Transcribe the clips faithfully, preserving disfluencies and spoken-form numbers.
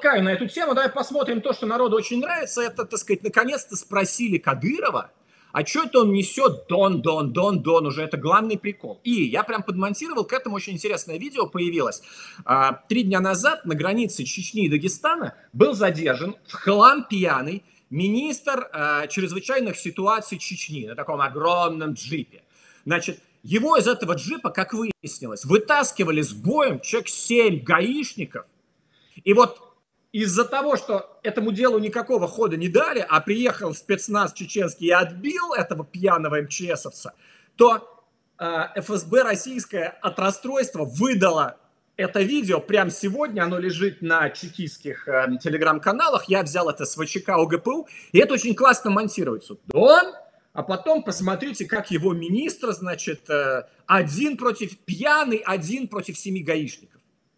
толкаю на эту тему, давай посмотрим то, что народу очень нравится. Это, так сказать, наконец-то спросили Кадырова, а что это он несет Дон, Дон, Дон, Дон, уже это главный прикол. И я прям подмонтировал, к этому очень интересное видео появилось. А, три дня назад на границе Чечни и Дагестана был задержан в хлам пьяный министр а, чрезвычайных ситуаций Чечни на таком огромном джипе. Значит, его из этого джипа, как выяснилось, вытаскивали с боем человек семь гаишников. И вот из-за того, что этому делу никакого хода не дали, а приехал спецназ чеченский и отбил этого пьяного МЧСовца, то э, эф эс бэ российское от расстройства выдало это видео прямо сегодня. Оно лежит на чекистских э, телеграм-каналах. Я взял это с вэ че ка о гэ пэ у, и это очень классно монтируется. Дон, а потом посмотрите, как его министр, значит, э, один против пьяный, один против семи гаишников.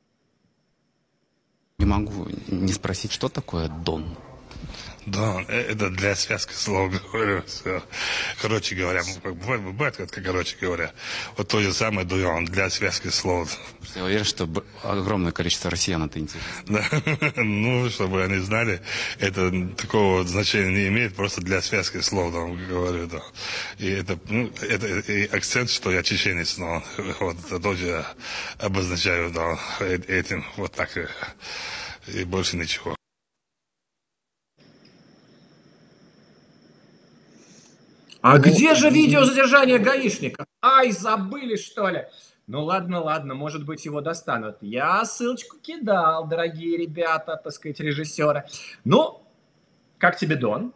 Не могу не спросить, что такое Дон? Дон, это для связки слов, говорю, все. Короче говоря, бывает, бывает, как короче говоря, вот то же самое Дон для связки слов. Я уверен, что огромное количество россиян это интересно. Да. Ну, чтобы они знали, это такого значения не имеет, просто для связки слов, да, говорю, да. И это, ну, это и акцент, что я чеченец, но вот это тоже обозначаю, да, этим, вот так, и больше ничего. А ну, где же видео задержания гаишника? Ай, забыли, что ли? Ну ладно, ладно, может быть, его достанут. Я ссылочку кидал, дорогие ребята, так сказать, режиссеры. Ну, как тебе, Дон?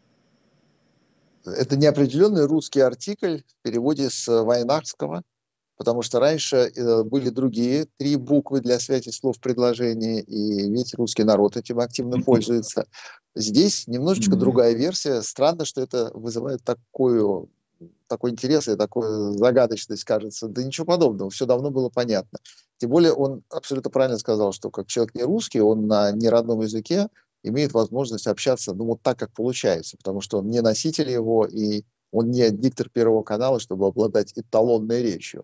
Это неопределенный русский артикль в переводе с вайнахского, потому что раньше были другие три буквы для связи слов в предложении, и весь русский народ этим активно пользуется. Здесь немножечко другая версия. Странно, что это вызывает такую, такой интерес и такую загадочность, кажется. Да ничего подобного, все давно было понятно. Тем более он абсолютно правильно сказал, что как человек не русский, он на неродном языке имеет возможность общаться, ну, вот так, как получается, потому что он не носитель его, и он не диктор Первого канала, чтобы обладать эталонной речью.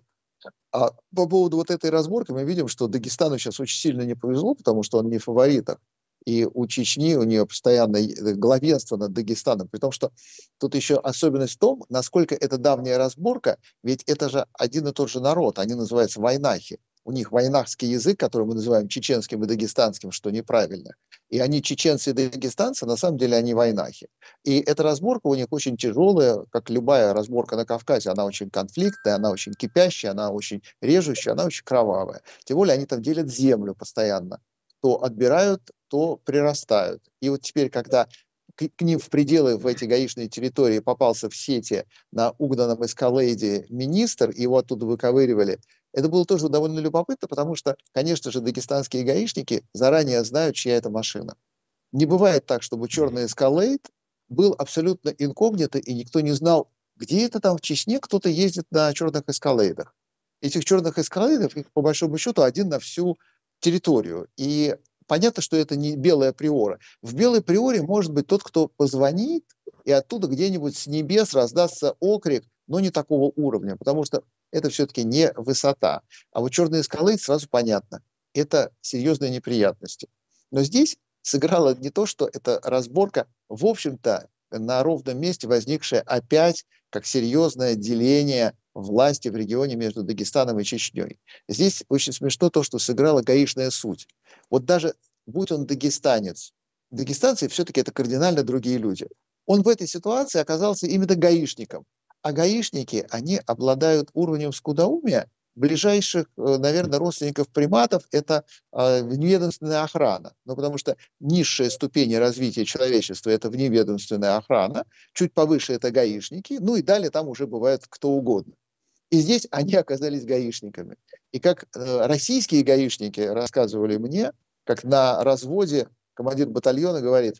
А по поводу вот этой разборки мы видим, что Дагестану сейчас очень сильно не повезло, потому что он не в фаворитах. И у Чечни, у нее постоянно главенство над Дагестаном. При том, что тут еще особенность в том, насколько это давняя разборка, ведь это же один и тот же народ, они называются вайнахи. У них вайнахский язык, который мы называем чеченским и дагестанским, что неправильно. И они чеченцы и дагестанцы, на самом деле они вайнахи. И эта разборка у них очень тяжелая, как любая разборка на Кавказе. Она очень конфликтная, она очень кипящая, она очень режущая, она очень кровавая. Тем более они там делят землю постоянно. То отбирают, то прирастают. И вот теперь, когда к, к ним в пределы, в эти гаишные территории попался в сети на угнанном эскалейде министр, и его оттуда выковыривали, это было тоже довольно любопытно, потому что, конечно же, дагестанские гаишники заранее знают, чья это машина. Не бывает так, чтобы черный эскалейд был абсолютно инкогнито, и никто не знал, где это там в Чечне кто-то ездит на черных эскалейдах. Этих черных эскалейдов, их, по большому счету, один на всю территорию. И понятно, что это не белая приора. В белой приоре может быть тот, кто позвонит, и оттуда где-нибудь с небес раздастся окрик, но не такого уровня, потому что это все-таки не высота. А вот черные эскалейд сразу понятно. Это серьезные неприятности. Но здесь сыграло не то, что это разборка, в общем-то, на ровном месте возникшая опять как серьезное деление власти в регионе между Дагестаном и Чечней. Здесь очень смешно то, что сыграла гаишная суть. Вот даже будь он дагестанец, дагестанцы все-таки это кардинально другие люди. Он в этой ситуации оказался именно гаишником. А гаишники, они обладают уровнем скудоумия ближайших, наверное, родственников приматов, это э, вневедомственная охрана. Ну, потому что низшая ступень развития человечества – это вневедомственная охрана, чуть повыше – это гаишники, ну и далее там уже бывает кто угодно. И здесь они оказались гаишниками. И как э, российские гаишники рассказывали мне, как на разводе командир батальона говорит,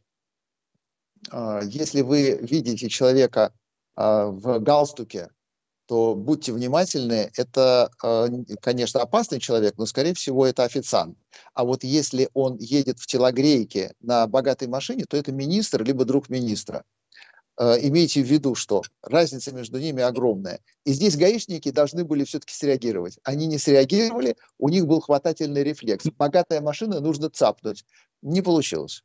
э, если вы видите человека э, в галстуке, то будьте внимательны, это, э, конечно, опасный человек, но, скорее всего, это официант. А вот если он едет в телогрейке на богатой машине, то это министр, либо друг министра. имейте в виду, что разница между ними огромная. И здесь гаишники должны были все-таки среагировать. Они не среагировали, у них был хватательный рефлекс. Богатая машина, нужно цапнуть. Не получилось.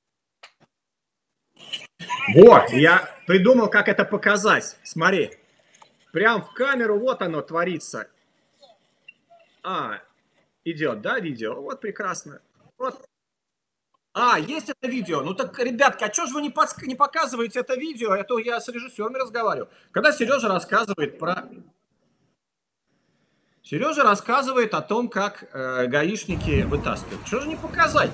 Вот, я придумал, как это показать. Смотри, прям в камеру, вот оно творится. А, идет, да, видео? Вот прекрасно. Вот. А, есть это видео. Ну так, ребятки, а что же вы не, подск... не показываете это видео? А то я с режиссерами разговариваю. Когда Сережа рассказывает про... Сережа рассказывает о том, как э, гаишники вытаскивают. Что же не показать?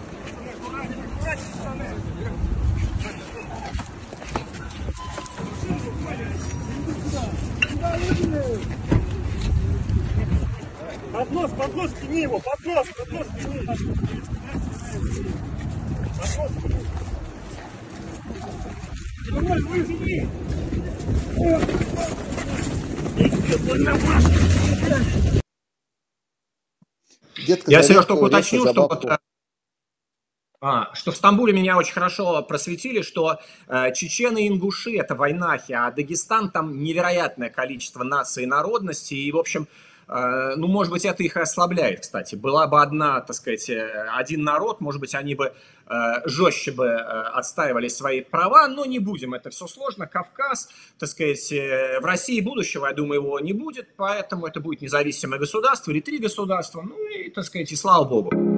Поднос, поднос, тяни его, поднос, поднос, тяни. Поднос, давай, выжми. Я, Сереж, только уточню, что, вот, а, что в Стамбуле меня очень хорошо просветили, что э, чечены и ингуши – это войнахи, а Дагестан там невероятное количество наций и народностей, и, в общем, э, ну, может быть, это их и ослабляет, кстати. Была бы одна, так сказать, один народ, может быть, они бы э, жестче бы э, отстаивали свои права, но не будем, это все сложно. Кавказ, так сказать, э, в России будущего, я думаю, его не будет, поэтому это будет независимое государство или три государства, ну и, так сказать, и слава богу.